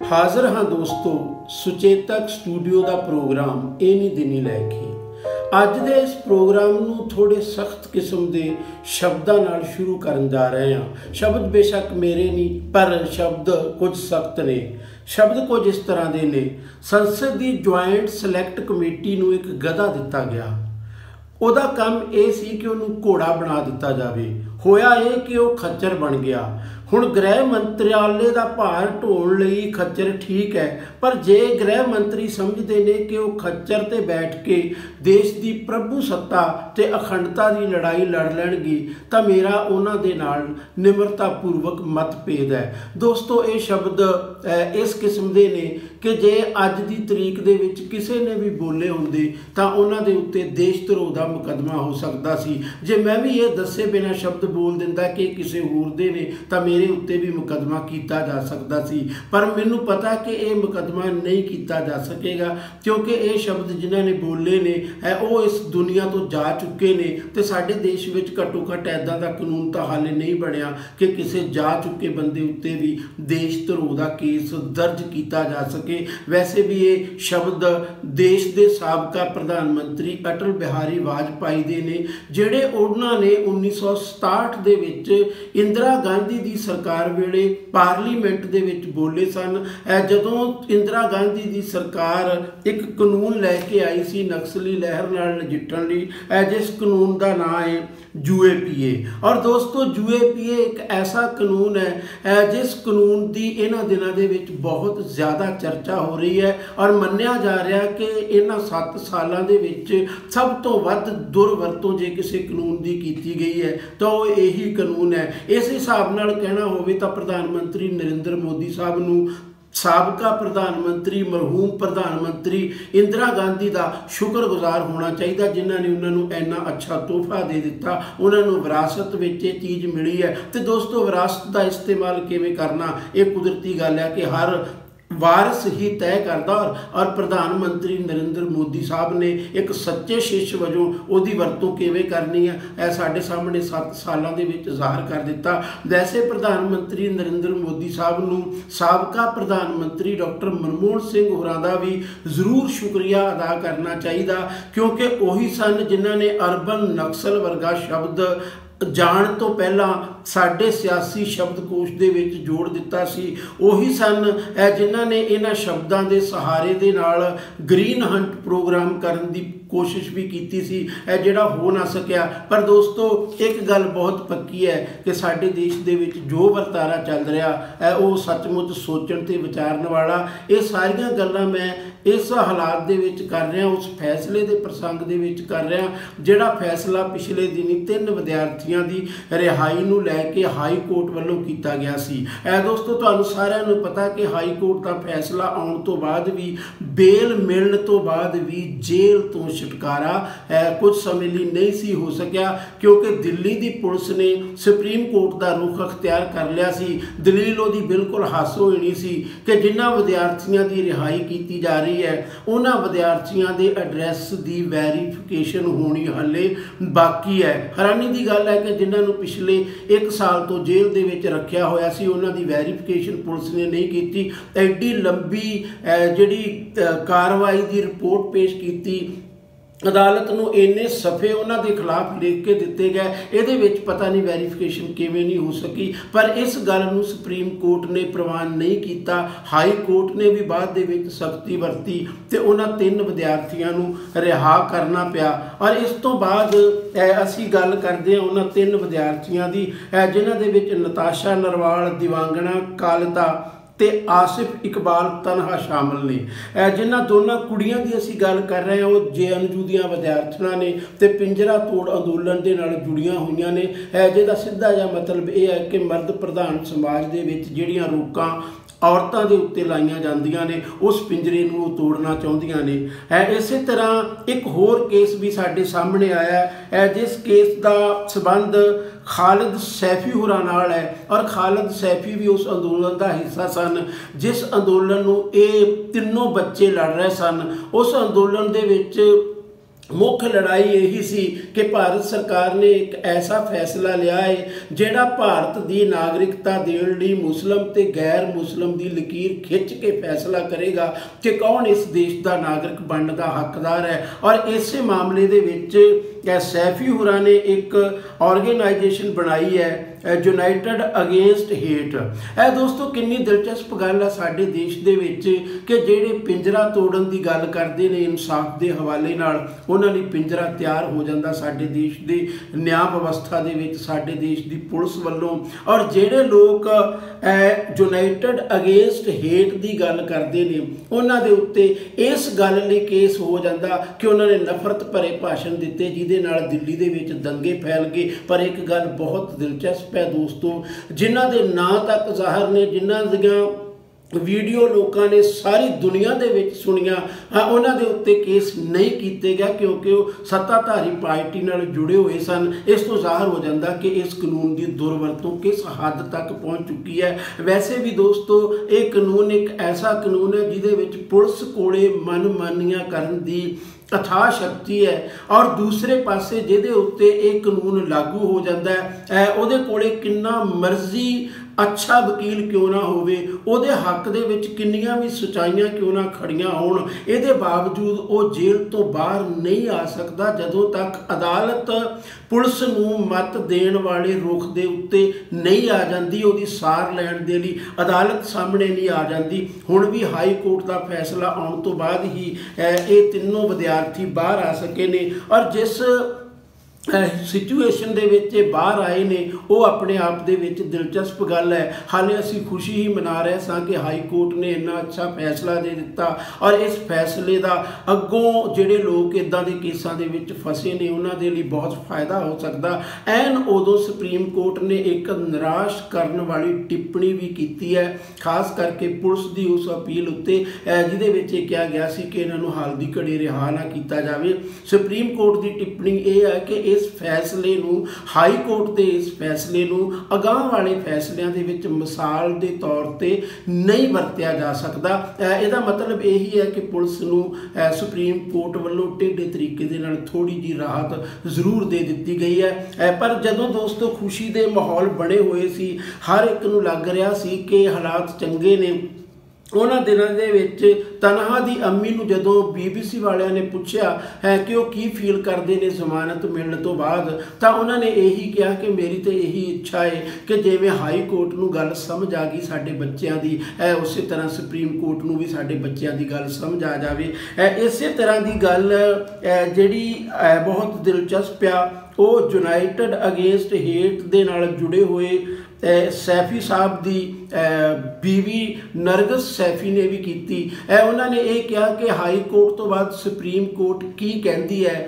हाज़र हाँ दोस्तों, सुचेतक स्टूडियो का प्रोग्राम इन्हीं दिनी लैके अज दे इस प्रोग्राम नूं थोड़े सख्त किस्म के शब्दों नाल शुरू करन जा रहे हैं। शब्द बेशक मेरे नहीं, पर शब्द कुछ सख्त ने। शब्द कुछ इस तरह के ने। संसद की ज्वाइंट सिलैक्ट कमेटी नूं एक गधा दिता गया। ਉਹਦਾ ਕੰਮ ਇਹ ਸੀ कि ਉਹਨੂੰ घोड़ा बना दिता जाए। होया ये कि वह खच्चर बन गया। हुण गृह मंत्रालय का भार ढोण लई खच्चर ठीक है, पर जे गृह मंत्री समझते हैं कि वह खच्चर ते बैठ के देश की प्रभु सत्ता ते अखंडता की लड़ाई लड़ लैणगे तो मेरा उन्हां दे नाल निमरतापूर्वक मतभेद है। दोस्तों, ये शब्द इस किस्म के ने कि जे अज की तरीक दे विच किसी ने भी बोले होंदे तां उन्हां दे उत्ते देशद्रोह का मुकदमा हो सकता सी। जे मैं भी ये दसे बिना शब्द बोल दिंदा कि किसी होर दे ने तां मेरे उत्ते भी मुकदमा किया जा सकता सी, पर मैनू पता कि यह मुकदमा नहीं किया जा सकेगा, क्योंकि ये शब्द जिन्हों ने बोले ने वो इस दुनिया तो जा चुके ने। तो साडे देश में घट्टो घट्ट ऐदा का कानून तो हाले नहीं बनया कि किसी जा चुके बंदे उत्ते भी देशद्रोह का केस दर्ज किया जा सके। वैसे भी ये शब्द देश के साबका प्रधानमंत्री अटल बिहारी वाजपेयी दे ने, जिहड़े उन्होंने 1967 दे विच इंदिरा गांधी की सरकार वेले पार्लीमेंट दे विच बोले सन। जदों इंदिरा गांधी की सरकार एक कानून लैके आई सी नक्सली लहर नाल नजिठण लई, जिस कानून का नाम है UAPA। और दोस्तों, UAPA एक ऐसा कानून है जिस कानून की इन्हां दिनां दे विच बहुत ज़्यादा चर्चा हो रही है और मन्निया जा रहा कि इन्हां 7 सालों के विच सब तो वध दुरवरतों जे किसी कानून की की गई है तो यही कानून है। इस हिसाब नाल कहना होवे तां प्रधानमंत्री नरेंद्र मोदी साहब नूं साबका प्रधानमंत्री मरहूम प्रधानमंत्री इंदिरा गांधी का शुक्रगुजार होना चाहिए, जिन्होंने उन्होंने इन्ना अच्छा तोहफा दे दिता। उन्होंने विरासत में ये चीज़ मिली है। तो दोस्तों, विरासत का इस्तेमाल किवें करना ये कुदरती गल है कि हर वारिस ही तय करता। और प्रधानमंत्री नरेंद्र मोदी साहब ने एक सच्चे शिष्य वजों उसकी वरतों किवें करनी है यह साढ़े सामने 7 सालों के विच ज़ाहिर कर दिता। वैसे प्रधानमंत्री नरेंद्र मोदी साहब नूं साबका प्रधानमंत्री डॉक्टर मनमोहन सिंह होरां दा भी जरूर शुक्रिया अदा करना चाहिए, क्योंकि वही सन जिन्होंने अर्बन नक्सल वर्गा शब्द जाण तो पहला साडे सियासी शब्दकोश दे विच जोड़ दिता सी। उही सन जिन्हां ने इन्हां शब्दां दे सहारे दे नाल ग्रीन हंट प्रोग्राम करन दी कोशिश भी की सी, जिहड़ा हो ना सकिया। पर दोस्तों, एक गल बहुत पक्की है कि साडे देश दे विच जो वरतारा चल रहा है वो सचमुच सोचण ते विचारन वाला। ये सारियां गल्लां मैं इस हालात दे विच कर रहा, उस फैसले के प्रसंग दे विच कर रहा जिहड़ा फैसला पिछले दिनी 3 विद्यार्थियों की रिहाई नूं लैके हाई कोर्ट वालों किया गया सी। दोस्तों, तुहानूं सारिआं नूं पता कि हाई कोर्ट का फैसला आउण तो बाद भी, बेल मिलण तो बाद भी जेल तो छुटकारा कुछ समय लिए नहीं सी हो सकिया, क्योंकि दिल्ली की पुलिस ने सुप्रीम कोर्ट का रुख अख्तियार कर लिया सी। दलील उहदी बिल्कुल हासो होनी सी कि जिन्हां विद्यार्थियों की रिहाई की जा रही है उन्हां विद्यार्थियों के एड्रैस की वैरीफिकेशन होनी हले बाकी है। हैरानी की गल है कि जिन्होंने पिछले 1 साल तो जेल दे विच रखिया होया सी उन्हां दी वैरीफिकेशन पुलिस ने नहीं की। एडी लंबी जिहड़ी कार्रवाई की रिपोर्ट पेश की अदालत नूं, इन्ने सफ़े उन्हां दे खिलाफ लिख के दिते गए, इहदे विच पता नहीं वैरीफिकेशन किवें नहीं हो सकी। पर इस गल नूं सुप्रीम कोर्ट ने प्रवान नहीं किया। हाई कोर्ट ने भी बाद दे विच सख्ती वरती ते उन्हां 3 विद्यार्थियों नूं रिहा करना पिया। और इस तो बाद असी गल करते हैं उन्हां 3 विद्यार्थियों की जिन्हां दे विच नताशा नरवाल, दिवांगना कालता ते आसिफ इकबाल तनहा शामिल ने। जिन्हां दोनों कुड़ियां की असी गल कर रहे हैं वो JNU दियां विद्यार्थियां ने ते पिंजरा तोड़ अंदोलन के नाल जुड़ियां हुई ने, जिहदा सीधा जिहा मतलब यह है कि मर्द प्रधान समाज दे विच जिहड़ियां रोकां औरतों के उत्ते लाइया जांदियां ने उस पिंजरे नूं तोड़ना चाहुंदियां ने। इस तरह एक होर केस भी साडे सामने आया है, जिस केस का संबंध खालिद सैफी होरां नाल है। और खालिद सैफी भी उस अंदोलन का हिस्सा सन जिस अंदोलन नूं ये 3 बच्चे लड़ रहे सन। उस अंदोलन दे विच मुख्य लड़ाई यही सी कि भारत सरकार ने एक ऐसा फैसला लिया है जिहड़ा भारत की नागरिकता देण लई मुस्लिम ते गैर मुस्लिम की लकीर खिंच के फैसला करेगा कि कौन इस देश का नागरिक बनने का हकदार है। और इस मामले दे विच सैफी हुरा ने एक ऑर्गेनाइजेशन बनाई है यूनाइटेड अगेंस्ट हेट। दोस्तों कितनी दिलचस्प गल है साडे देश दे विच कि जिहड़े पिंजरा तोड़न की गल करते हैं इंसाफ के हवाले नाल उन्हां लई पिंजरा तैयार हो जाता साडे देश के न्याय व्यवस्था दे विच साडे देश की पुलिस वालों। और जिहड़े लोग यूनाइटेड अगेंस्ट हेट की गल करते हैं उन्हां दे उत्ते इस गल लई केस हो जाता कि उन्होंने नफरत भरे भाषण दिते जिहदे नाल दिल्ली दे विच दंगे फैल गए। पर एक गल बहुत दिलचस्प है दोस्तों, जिन्हां दे नां तक ज़ाहिर ने, जिन्हां दियां वीडियो लोगों ने सारी दुनिया दे विच सुनिया, उन्हां दे उत्ते केस नहीं किए गए क्योंकि वो सत्ताधारी पार्टी नाल जुड़े हुए सन। इस तो ज़ाहिर हो जाता कि इस कानून की दुरवरतों किस हद तक पहुँच चुकी है। वैसे भी दोस्तों ये कानून एक ऐसा कानून है जिहदे विच पुलिस कोले मनमानियां करन दी अथाह शक्ति है और दूसरे पासे जिहदे उत्ते एक कानून लागू हो जाता है उहदे कोले किन्ना मर्जी अच्छा वकील क्यों ना होवे, उहदे हक दे विच किन्नियां भी सच्चाइयां क्यों ना खड़ियां होण, इहदे बावजूद वो जेल तो बाहर नहीं आ सकता जदों तक अदालत पुलिस नूं मत देण वाले रुख दे उत्ते नहीं आ जाती, उहदी सार लैण दे लई अदालत सामने नहीं आ जाती। हुण भी हाई कोर्ट का फैसला आउण तो बाद ही ये तीनों विद्यार्थी बाहर आ सके ने। और जिस सिचुएशन दे विच बाहर आए ने वो अपने आप दे विच दिलचस्प गल है। हाले असी खुशी ही मना रहे सां कि हाई कोर्ट ने इन्ना अच्छा फैसला दे दिता और इस फैसले का अगों जिहड़े लोग इदां दे केसां दे विच फसे ने उन्हां दे लई बहुत फायदा हो सकदा। एन उदों सुप्रीम कोर्ट ने एक निराश करन वाली टिप्पणी भी की है, खास करके पुलिस की उस अपील उत्ते जिहदे विच कहा गया सी कि इन्हां नूं हाल दी घड़ी रिहा ना कीता जावे। सुप्रीम कोर्ट की टिप्पणी यह है कि इस फैसले नूं हाई कोर्ट के इस फैसले नूं अगाह वाले फैसलियां दे विच मिसाल के तौर पर नहीं वरत्या जा सकता। इसका मतलब यही है कि पुलिस नूं सुप्रीम कोर्ट वालों टेढ़े तरीके दे नाल थोड़ी जी राहत जरूर दे दी गई है। पर जदों दोस्तों खुशी के माहौल बने हुए सी, हर एक नूं लग रहा सी कि हालात चंगे ने, उन्होंने दिनों के तनहा की अम्मी नूं जदों BBC वालियां ने पूछा है कि वो की फील करते हैं जमानत मिलने तो बाद, तो उन्होंने यही कहा कि मेरी तो यही इच्छा है कि जिवें हाई कोर्ट नूं गल समझ आ गई साडे बच्चों की, उस तरह सुप्रीम कोर्ट नूं भी साडे बच्चों की गल समझ आ जाए। इस तरह की गल जिहड़ी बहुत दिलचस्प आ वो यूनाइटेड अगेंस्ट हेट दे नाल जुड़े हुए सैफी साहब की बीवी नरगिस सैफी ने भी की। उन्होंने ये कहा कि हाई कोर्ट तो बाद सुप्रीम कोर्ट की कहती है,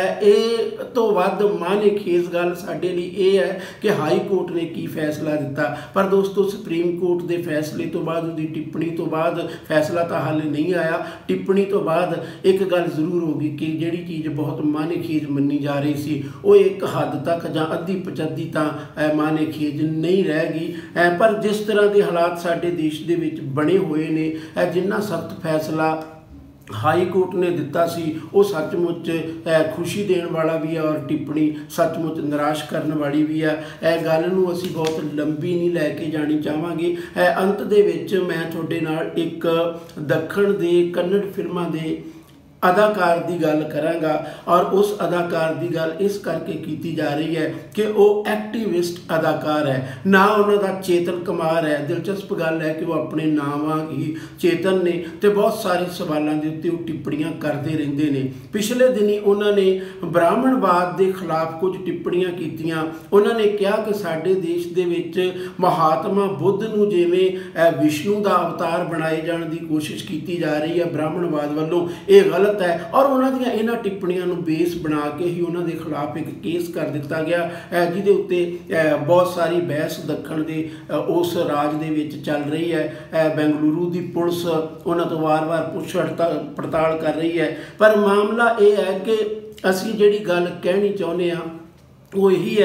ये तो वध माने खेज गल साडे लई ये है कि हाई कोर्ट ने की फैसला दिता। पर दोस्तों सुप्रीम कोर्ट के फैसले तो बाद उसकी टिप्पणी तो बाद फैसला तो हाले नहीं आया, टिप्पणी तो बाद एक गल जरूर होगी कि जिहड़ी चीज़ बहुत माने खेज मनी जा रही सी वो एक हद तक जां अद्धी पचद्धी तां माने खेज नहीं रह गई। पर जिस तरह के हालात साडे देश दे विच बने हुए ने, जिन्ना सख्त फैसला हाई कोर्ट ने दिता सी वो सचमुच खुशी देण वाला भी है और टिप्पणी सचमुच निराश करने वाली भी है। गल नूं असीं बहुत लंबी नहीं लैके जानी चाहांगे। अंत दे विच मैं तुहाडे नाल एक दखण दे कन्नड़ फिल्मां दे अदाकार की गल करांगा और उस अदाकार की गल इस करके की जा रही है कि वो एक्टिविस्ट अदाकार है, ना उन्होंने चेतन कुमार है। दिलचस्प गल है कि वो अपने नाम ही चेतन ने तो बहुत सारे सवालों के उत्ते टिप्पणियां करते रहते हैं। पिछले दिनी उन्होंने ब्राह्मणवाद के खिलाफ कुछ टिप्पणियां कीतियां। उन्होंने कहा कि साडे देश दे विच महात्मा बुद्ध नूं जिवें विष्णु का अवतार बनाए जाने की कोशिश की जा रही है ब्राह्मणवाद वालों, ये गलत है। और उन्होंने इन्हां टिप्पणियां नूं बेस बना के ही उन्होंने खिलाफ एक केस कर दिता गया जिहदे उत्ते बहुत सारी बहस दखण दे उस राज दे विच चल रही है। बेंगलुरु की पुलिस उन्हां तो वार-वार पुछ पड़ताल कर रही है। पर मामला ये है कि असीं जिहड़ी गल कहनी चाहुंदे हां वो यही है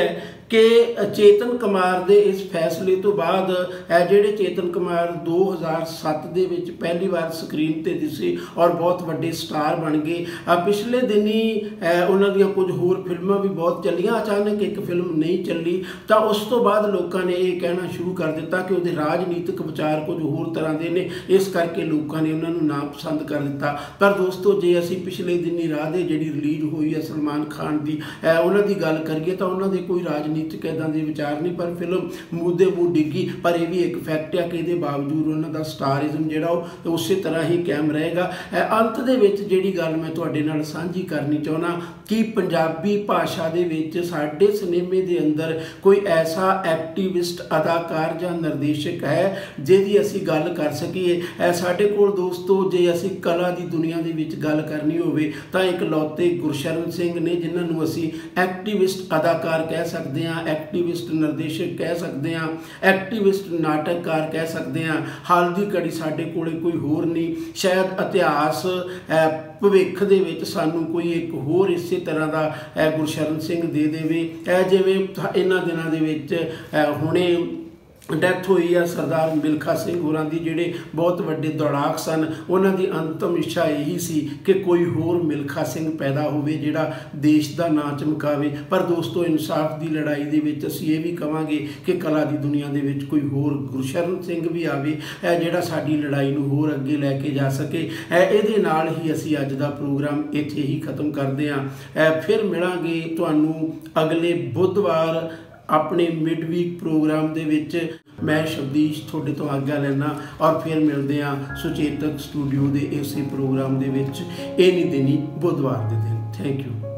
कि चेतन कुमार के इस फैसले तो बाद ਜਿਹੜੇ चेतन कुमार 2007 ਦੇ ਵਿੱਚ ਪਹਿਲੀ ਵਾਰ ਸਕਰੀਨ ਤੇ ਦਿਸੇ और बहुत ਵੱਡੇ स्टार बन गए। पिछले दिनी ਉਹਨਾਂ ਦੀਆਂ कुछ होर फिल्मां भी बहुत ਚੱਲੀਆਂ, अचानक एक फिल्म नहीं ਚੱਲੀ ਤਾਂ ਉਸ ਤੋਂ ਬਾਅਦ ਲੋਕਾਂ ਨੇ ਇਹ ਕਹਿਣਾ ਸ਼ੁਰੂ ਕਰ ਦਿੱਤਾ ਕਿ ਉਹਦੇ ਰਾਜਨੀਤਿਕ ਵਿਚਾਰ ਕੁਝ ਹੋਰ ਤਰ੍ਹਾਂ ਦੇ ਨੇ, ਇਸ ਕਰਕੇ ਲੋਕਾਂ ਨੇ ਉਹਨਾਂ ਨੂੰ ਨਾਪਸੰਦ ਕਰ ਦਿੱਤਾ। ਪਰ ਦੋਸਤੋ, ਜੇ ਅਸੀਂ ਪਿਛਲੇ ਦਿਨੀ ਰਾਧੇ ਜਿਹੜੀ ਰਿਲੀਜ਼ ਹੋਈ ਹੈ ਸਲਮਾਨ ਖਾਨ ਦੀ, ਉਹਨਾਂ ਦੀ ਗੱਲ ਕਰੀਏ ਤਾਂ ਉਹਨਾਂ ਦੇ ਕੋਈ ਰਾਜਨੀਤਿਕ ਇੱਦਾਂ ਦੇ ਵਿਚਾਰ ਨਹੀਂ, ਪਰ ਫਿਲਮ ਮੂੰਹ ਦੇ ਮੂੰਹ ਡਿੱਗੀ। ਪਰ ਇਹ ਵੀ ਇੱਕ ਫੈਕਟ ਆ ਕਿ ਇਹਦੇ ਬਾਵਜੂਦ ਉਹਨਾਂ ਦਾ ਸਟਾਰਿਜ਼ਮ ਜਿਹੜਾ ਉਹ ਉਸੇ ਤਰ੍ਹਾਂ ਹੀ ਕਾਇਮ ਰਹੇਗਾ। ਅੰਤ ਦੇ ਵਿੱਚ ਜਿਹੜੀ ਗੱਲ ਮੈਂ ਤੁਹਾਡੇ ਨਾਲ ਸਾਂਝੀ ਕਰਨੀ ਚਾਹੁੰਦਾ ਕਿ ਪੰਜਾਬੀ ਭਾਸ਼ਾ ਦੇ ਵਿੱਚ ਸਾਡੇ ਸਿਨੇਮੇ ਦੇ ਅੰਦਰ ਕੋਈ ਐਸਾ ਐਕਟਿਵਿਸਟ ਅਦਾਕਾਰ ਜਾਂ ਨਿਰਦੇਸ਼ਕ ਹੈ ਜਿਹਦੀ ਅਸੀਂ ਗੱਲ ਕਰ ਸਕੀਏ। ਸਾਡੇ ਕੋਲ ਦੋਸਤੋ, ਜੇ ਅਸੀਂ ਕਲਾ ਦੀ ਦੁਨੀਆ ਦੇ ਵਿੱਚ ਗੱਲ ਕਰਨੀ ਹੋਵੇ ਤਾਂ ਇਕਲੌਤੇ ਗੁਰਸ਼ਰਨ ਸਿੰਘ ਨੇ ਜਿਨ੍ਹਾਂ ਨੂੰ ਅਸੀਂ ਐਕਟਿਵਿਸਟ ਅਦਾਕਾਰ ਕਹਿ ਸਕਦੇ ਹਾਂ, ਐਕਟਿਵਿਸਟ ਨਿਰਦੇਸ਼ਕ ਕਹਿ ਸਕਦੇ ਹਾਂ, ਐਕਟਿਵਿਸਟ ਨਾਟਕਕਾਰ ਕਹਿ ਸਕਦੇ ਹਾਂ। ਹਾਲ ਦੀ ਘੜੀ ਸਾਡੇ ਕੋਲ ਕੋਈ ਹੋਰ ਨਹੀਂ। ਸ਼ਾਇਦ ਇਤਿਹਾਸ ਭਵਿੱਖ ਦੇ ਵਿੱਚ ਸਾਨੂੰ ਕੋਈ ਇੱਕ ਹੋਰ ਇਸੇ ਤਰ੍ਹਾਂ ਦਾ ਗੁਰਸ਼ਰਨ ਸਿੰਘ ਦੇ ਦੇਵੇ। ਜਿਵੇਂ ਇਹਨਾਂ ਦਿਨਾਂ ਦੇ ਵਿੱਚ ਹੁਣੇ ਡੈਥ ਹੋਈ ਆ ਸਰਦਾਰ ਮਿਲਖਾ ਸਿੰਘ ਹੋਰਾਂ ਦੀ, ਜਿਹੜੇ ਬਹੁਤ ਵੱਡੇ ਦੌੜਾਕ ਸਨ। ਉਹਨਾਂ ਦੀ ਅੰਤਮ ਇੱਛਾ ਇਹੀ ਸੀ ਕਿ ਕੋਈ ਹੋਰ ਮਿਲਖਾ ਸਿੰਘ ਪੈਦਾ ਹੋਵੇ ਜਿਹੜਾ ਦੇਸ਼ ਦਾ ਨਾਂ ਚਮਕਾਵੇ। ਪਰ ਦੋਸਤੋ, ਇਨਸਾਫ ਦੀ ਲੜਾਈ ਦੇ ਵਿੱਚ ਅਸੀਂ ਇਹ ਵੀ ਕਹਾਂਗੇ ਕਿ ਕਲਾ ਦੀ ਦੁਨੀਆ ਦੇ ਵਿੱਚ ਕੋਈ ਹੋਰ ਗੁਰਸ਼ਰਨ ਸਿੰਘ ਵੀ ਆਵੇ ਜਿਹੜਾ ਸਾਡੀ ਲੜਾਈ ਨੂੰ ਹੋਰ ਅੱਗੇ ਲੈ ਕੇ ਜਾ ਸਕੇ। ਇਹਦੇ ਨਾਲ ਹੀ ਅਸੀਂ ਅੱਜ ਦਾ ਪ੍ਰੋਗਰਾਮ ਇੱਥੇ ਹੀ ਖਤਮ ਕਰਦੇ ਹਾਂ। ਫਿਰ ਮਿਲਾਂਗੇ ਤੁਹਾਨੂੰ ਅਗਲੇ ਬੁੱਧਵਾਰ ਆਪਣੇ ਮਿਡ ਵੀਕ ਪ੍ਰੋਗਰਾਮ ਦੇ ਵਿੱਚ। ਮੈਂ ਸ਼ਬਦੀਸ਼ ਤੁਹਾਡੇ ਤੋਂ ਆਗਿਆ ਲੈਣਾ ਔਰ ਫਿਰ ਮਿਲਦੇ ਹਾਂ ਸੁਚੇਤਕ ਸਟੂਡੀਓ ਦੇ ਇਸੇ ਪ੍ਰੋਗਰਾਮ ਦੇ ਵਿੱਚ ਇਹ ਨਹੀਂ ਦਿਨੀ ਬੁੱਧਵਾਰ ਦੇ ਦਿਨ। Thank you.